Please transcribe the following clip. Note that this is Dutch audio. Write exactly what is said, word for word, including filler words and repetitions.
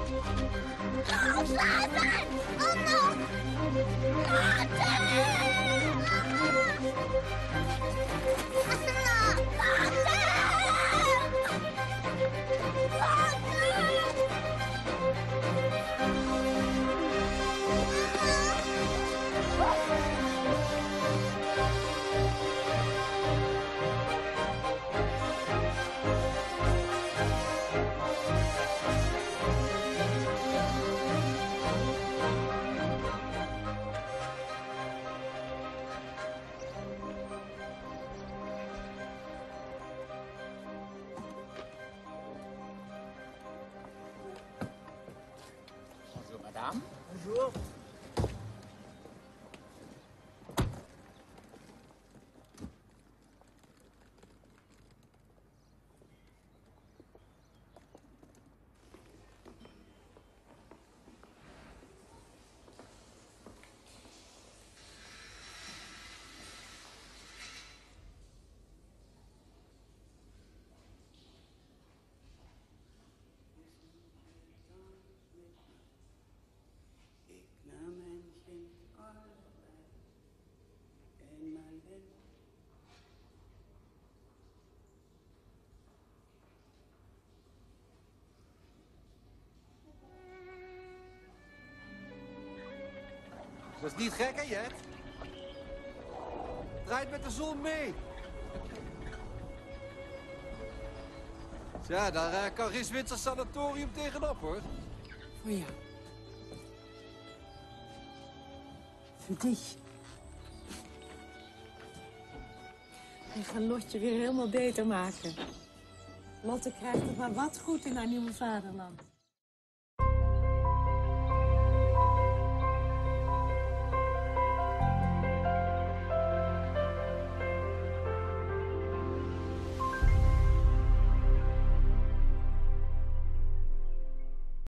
Loslaten! Anna! Lotte! Anna! Lotte! Bonjour, madame. Bonjour. Dat is niet gek, hè, Jet? Draait met de zon mee. Ja, daar uh, kan geen Zwitsers sanatorium tegenop, hoor. Voor jou. Voor dich. Ik ga Lotje weer helemaal beter maken. Lotte krijgt het maar wat goed in haar nieuwe vaderland.